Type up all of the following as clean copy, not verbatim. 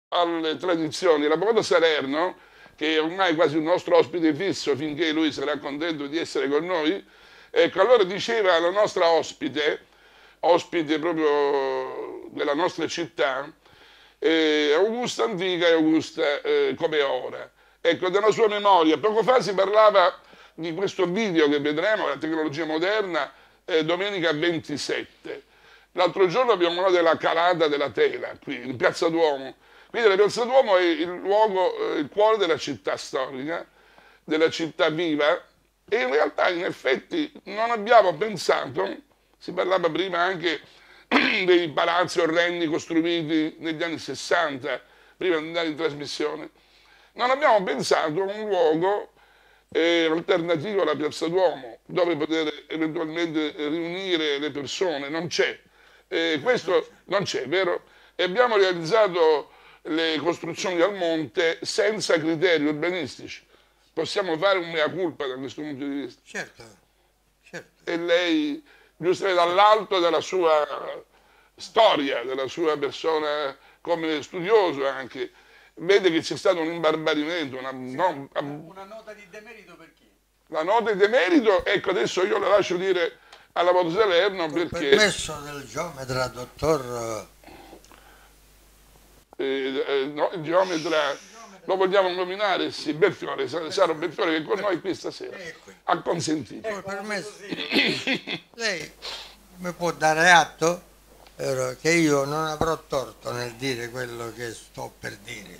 alle tradizioni. L'avvocato Salerno, che è ormai quasi un nostro ospite fisso finché lui sarà contento di essere con noi, ecco, allora diceva alla nostra ospite proprio della nostra città, Augusta antica e Augusta come ora. Ecco, della sua memoria. Poco fa si parlava di questo video che vedremo, la tecnologia moderna, domenica 27. L'altro giorno abbiamo parlato della calata della tela, qui in Piazza Duomo. Quindi la Piazza Duomo è il luogo, il cuore della città storica, della città viva, e in realtà in effetti non abbiamo pensato, si parlava prima anche dei palazzi orrendi costruiti negli anni 60, prima di andare in trasmissione, non abbiamo pensato a un luogo alternativo alla Piazza Duomo, dove poter eventualmente riunire le persone. Non c'è. Questo non c'è, vero? E abbiamo realizzato le costruzioni al monte senza criteri urbanistici. Possiamo fare un mea culpa da questo punto di vista. Certo, certo. E lei, giustamente dall'alto della sua storia, della sua persona come studioso anche, vede che c'è stato un imbarbarimento, Una nota di demerito per chi? la nota di demerito. Ecco, adesso io la lascio dire alla Voto Salerno Col perché permesso del geometra, dottor... no, il geometra lo vogliamo nominare, sì, Belfiore, Saro Belfiore, che con noi qui stasera ha consentito. Col permesso... Lei mi può dare atto che io non avrò torto nel dire quello che sto per dire.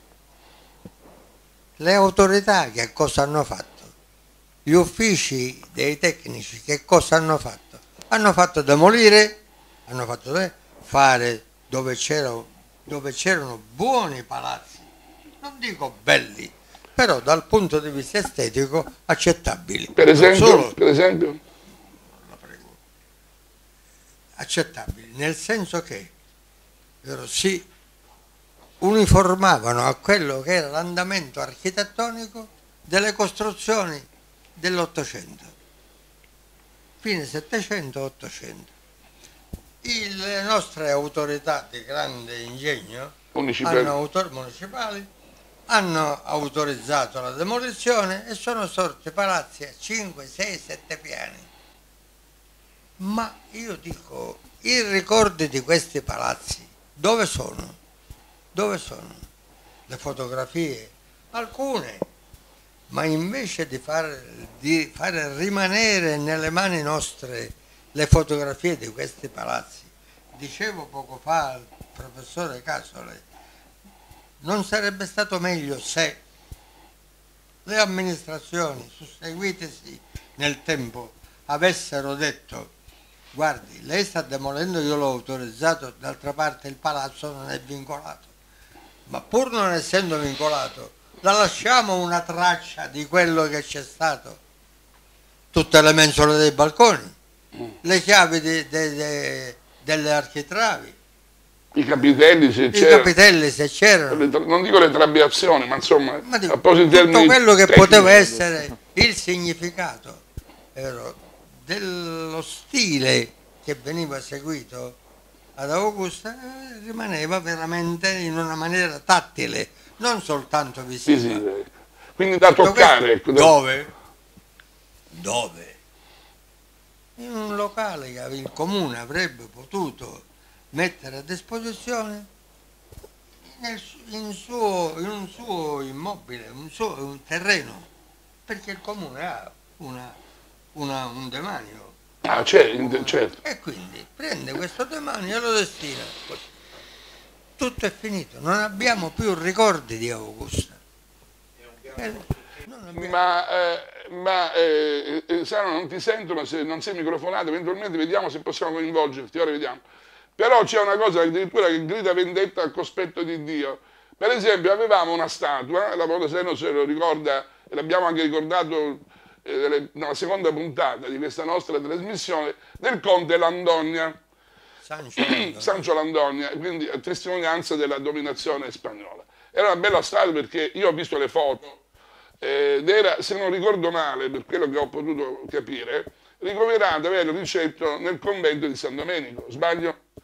Le autorità che cosa hanno fatto? Gli uffici dei tecnici che cosa hanno fatto? Hanno fatto demolire, hanno fatto fare dove c'erano buoni palazzi, non dico belli, però dal punto di vista estetico accettabili. Per Non esempio, solo, per esempio, la prego, accettabili, nel senso che si uniformavano a quello che era l'andamento architettonico delle costruzioni dell'Ottocento, fine Settecento, Ottocento. Le nostre autorità di grande ingegno municipali hanno autorizzato la demolizione e sono sorti palazzi a 5, 6, 7 piani. Ma io dico, i ricordi di questi palazzi dove sono? Dove sono? Le fotografie? Alcune. Ma invece di fare rimanere nelle mani nostre le fotografie di questi palazzi, dicevo poco fa al professore Casole, non sarebbe stato meglio se le amministrazioni susseguitesi nel tempo avessero detto: guardi, lei sta demolendo, io l'ho autorizzato, d'altra parte il palazzo non è vincolato, ma pur non essendo vincolato la lasciamo una traccia di quello che c'è stato, tutte le mensole dei balconi, le chiavi delle architravi, i capitelli se i c'erano, capitelli se c'erano, non dico le trabeazioni, ma insomma, ma dico, appositi tutto termini quello che tecnici. poteva essere il significato dello stile che veniva seguito ad Augusta, rimaneva veramente in una maniera tattile, non soltanto Sì, visiva. sì, quindi da Tutto toccare. questo, Ecco, dove? Dove? In un locale che il comune avrebbe potuto mettere a disposizione in un suo immobile, un terreno, perché il comune ha un demanio. Ah, certo. E quindi prende questo demanio e lo destina. Tutto è finito, non abbiamo più ricordi di Augusta. Non abbiamo. Sara, non ti sento, ma se non sei microfonato, eventualmente vediamo se possiamo coinvolgerti, ora vediamo. Però c'è una cosa addirittura che grida vendetta al cospetto di Dio. Per esempio, avevamo una statua, la Voto Salerno se lo ricorda, e l'abbiamo anche ricordato nella seconda puntata di questa nostra trasmissione, del conte Landogna, Sancho Landogna, quindi a testimonianza della dominazione spagnola. Era una bella statua perché io ho visto le foto ed era, se non ricordo male, per quello che ho potuto capire, ricoverata, aveva il ricetto nel convento di San Domenico, sbaglio?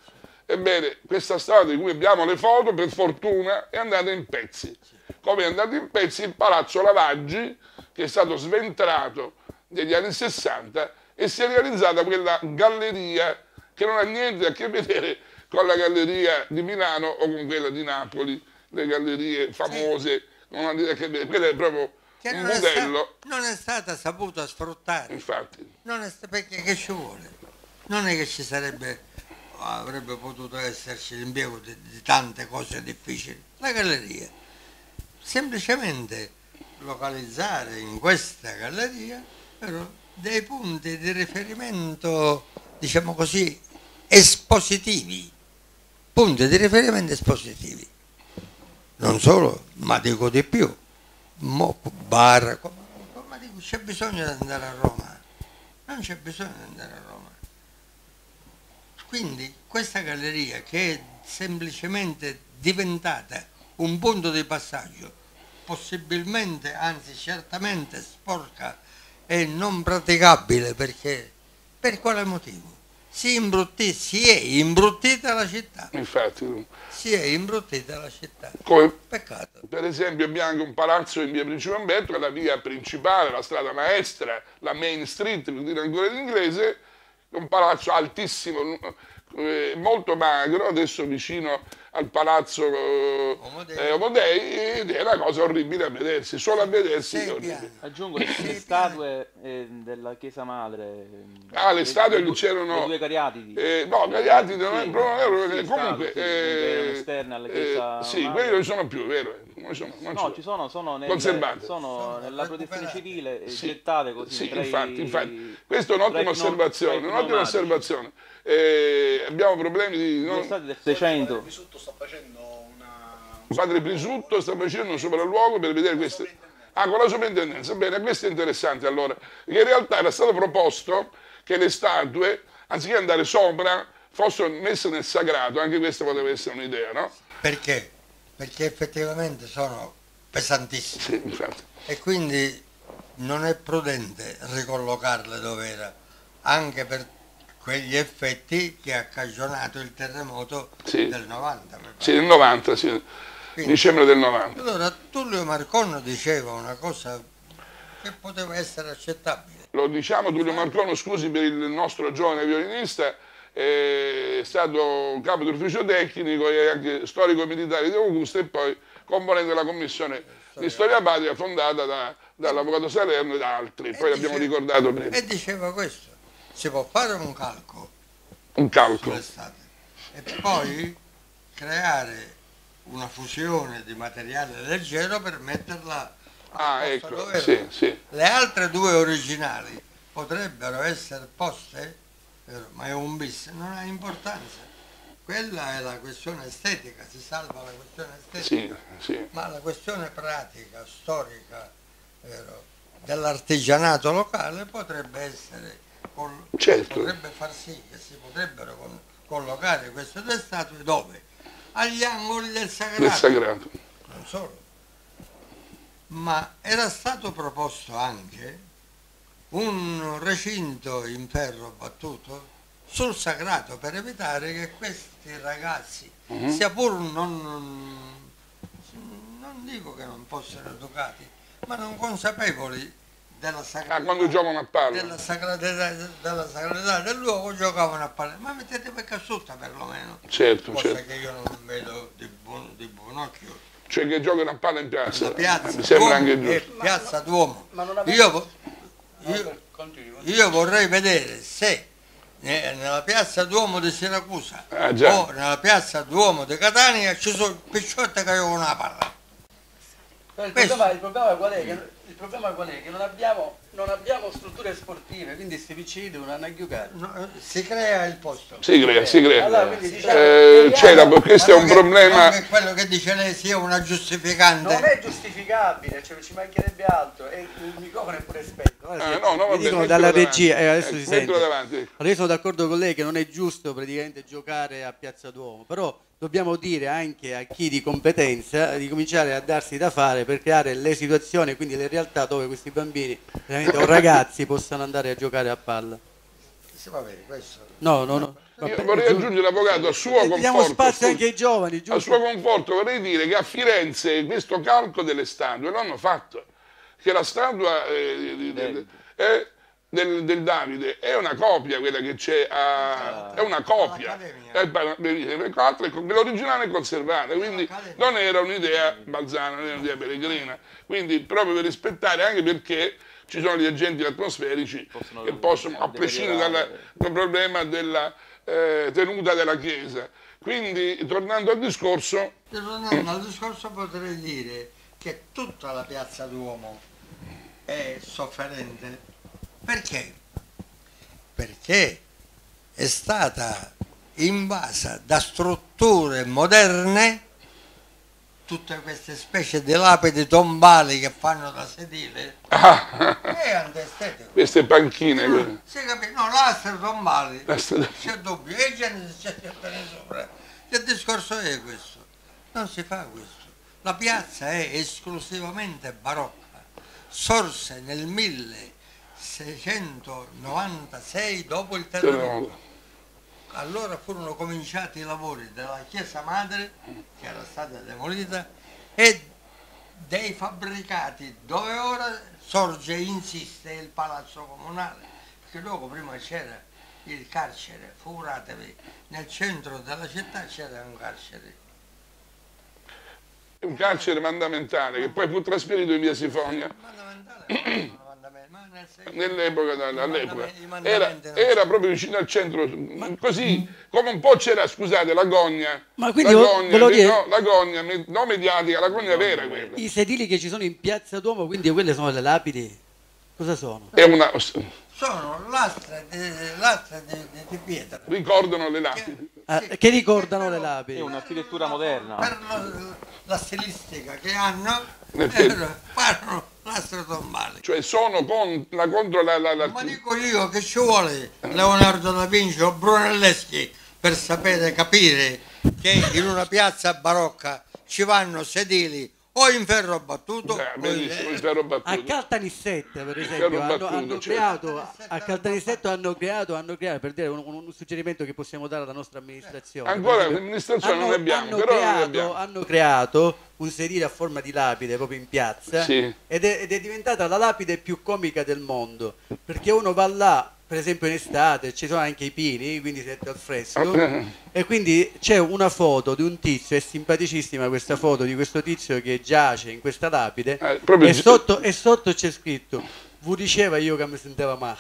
Ebbene, questa strada di cui abbiamo le foto, per fortuna, è andata in pezzi. Come è andato in pezzi il Palazzo Lavaggi, che è stato sventrato negli anni 60, e si è realizzata quella galleria che non ha niente a che vedere con la galleria di Milano o con quella di Napoli, le gallerie famose, non hanno niente a che vedere. Quello è proprio che un modello. non è stata saputa sfruttare. Infatti. Perché che ci vuole? Non è che ci avrebbe potuto esserci l'impiego di tante cose difficili. La galleria, semplicemente localizzare in questa galleria però dei punti di riferimento, diciamo così, espositivi. Punti di riferimento espositivi. Non solo, ma dico di più. Bar, come dico, c'è bisogno di andare a Roma. Non c'è bisogno di andare a Roma. Quindi questa galleria, che è semplicemente diventata un punto di passaggio, possibilmente, anzi certamente sporca e non praticabile, perché per quale motivo? Si è imbruttita la città. Infatti. Si è imbruttita la città. Come, Peccato. per esempio, abbiamo anche un palazzo in via Principe Umberto, che è la via principale, la strada maestra, la Main Street, per dire ancora in inglese, un palazzo altissimo, molto magro, adesso vicino al palazzo Omodei, ed è una cosa orribile a vedersi, solo a vedersi. Aggiungo le statue della Chiesa Madre. Le statue che c'erano. Le due cariatidi. No, cariatidi non è sì, proprio. sì, comunque. esterne alla Chiesa sì, Madre. quelli non sono più, vero? Non ci sono conservate. Sono nella protezione civile, gettate così. Sì, infatti. Questa è un'ottima osservazione, abbiamo problemi di. Sono stati del 600. Sta facendo Padre Prisutto sta facendo un sopralluogo per vedere queste. Con la sovrintendenza. Bene, questo è interessante allora, perché in realtà era stato proposto che le statue, anziché andare sopra, fossero messe nel sagrato. Anche questa poteva essere un'idea, no? Perché? Perché effettivamente sono pesantissime. Sì, infatti. E quindi non è prudente ricollocarle dove era, anche per quegli effetti che ha cagionato il terremoto del 90. Sì, del 90, sì. Quindi, dicembre del 90. Allora Tullio Marcon diceva una cosa che poteva essere accettabile. Lo diciamo, Tullio Marcon, scusi per il nostro giovane violinista, è stato capo d'ufficio tecnico e anche storico militare di Augusta e poi componente della commissione di storia patria fondata dall'avvocato Salerno e da altri, poi l'abbiamo ricordato prima. E diceva questo: si può fare un calcolo sull'estate e poi creare una fusione di materiale leggero per metterla ecco, dove sì. Le altre due originali potrebbero essere poste, ma è un bis, non ha importanza. Quella è la questione estetica, si salva la questione estetica, sì. Ma la questione pratica, storica, dell'artigianato locale potrebbe essere, potrebbe far sì che si potrebbero collocare queste due statue dove? Agli angoli del sagrato. Non solo. Ma era stato proposto anche un recinto in ferro battuto sul sagrato per evitare che questi ragazzi, sia pur non dico che non fossero educati, ma non consapevoli della sacralità, quando giocano a palla, della sacralità del luogo, giocavano a palla. Ma mettete per cassuta perlomeno, certo. che io non vedo di buon occhio. Cioè che giocano a palla in piazza. La piazza mi sembra anche giusto. Piazza Duomo. Io vorrei vedere se nella piazza Duomo di Siracusa o nella piazza Duomo di Catania ci sono picciotte che giocano a palla. Il problema qual è? Che non abbiamo strutture sportive, quindi questi piccini devono andare a giocare. Si crea il posto. Si crea. Allora, diciamo, questo è un problema. Non che quello che dice lei sia una giustificante. Non è giustificabile, cioè ci mancherebbe altro, e il microfono è pure spento. Mi dicono dalla regia, adesso si sente. Davanti. Allora io sono d'accordo con lei che non è giusto praticamente giocare a Piazza Duomo, però dobbiamo dire anche a chi di competenza di cominciare a darsi da fare per creare le situazioni, quindi le realtà dove questi bambini o ragazzi possano andare a giocare a palla. Sì, va bene, questo. No. Io vorrei aggiungere, avvocato, a suo Diamo conforto, spazio anche ai giovani, a giusto? suo conforto vorrei dire che a Firenze questo calco delle statue l'hanno fatto, che la statua è del Davide è una copia, quella che c'è è una copia, l'originale è conservata, quindi non era un'idea balzana, non era un'idea peregrina, quindi proprio per rispettare, anche perché ci sono gli agenti atmosferici che possono, a prescindere dal problema della tenuta della Chiesa. Quindi, tornando al discorso... Tornando al discorso, potrei dire che tutta la Piazza Duomo è sofferente. Perché? Perché è stata invasa da strutture moderne, tutte queste specie di lapidi tombali che fanno da sedile, è antestetico. Queste panchine. Si capisce? No, lastre tombali, Lastre- c'è dubbio, e c'è sopra. Il discorso è questo, non si fa questo. La piazza è esclusivamente barocca, sorse nel 1696 dopo il terremoto. Allora furono cominciati i lavori della chiesa madre, che era stata demolita, e dei fabbricati dove ora sorge e insiste il palazzo comunale, perché dopo prima c'era il carcere, figuratevi, nel centro della città c'era un carcere. Un carcere mandamentale che poi fu trasferito in via Sifonia. Ma nel senso, Nell'epoca, all'epoca i mandamenti era proprio vicino al centro, così come un po' c'era, scusate, la gogna, Ma quindi la gogna, volevo dire- no, la gogna, no mediatica, la gogna vera quella. I sedili che ci sono in Piazza Duomo, quindi quelle sono le lapidi? Cosa sono? È una, sono lastre di pietra. ricordano le lapidi. Che ricordano le lapidi? È un'architettura moderna. Per la stilistica che hanno, Nel senso- fanno lastre tombali. Cioè sono contro Ma dico io che ci vuole Leonardo da Vinci o Brunelleschi per sapere capire che in una piazza barocca ci vanno sedili o in ferro battuto benissimo, il ferro A battuto. Caltanissetta, per ferro esempio, battuto, hanno certo. creato, a Caltanissetta hanno creato, per dire un suggerimento che possiamo dare alla nostra amministrazione. Ancora Per esempio, l'amministrazione non ne abbiamo, però non ne abbiamo. hanno creato un sedile a forma di lapide proprio in piazza, Sì. ed è diventata la lapide più comica del mondo, perché uno va là, per esempio in estate, ci sono anche i pini, quindi siete al fresco, e quindi c'è una foto di un tizio, è simpaticissima questa foto di questo tizio che giace in questa lapide, proprio e sotto c'è scritto: "Vi diceva io che mi sentivo male".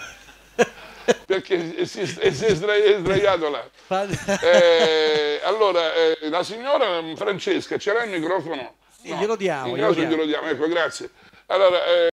Perché si è sdraiato là. Allora, la signora Francesca, ce l'ha il microfono? Sì, glielo diamo, In caso glielo diamo. glielo diamo, ecco, grazie. Allora,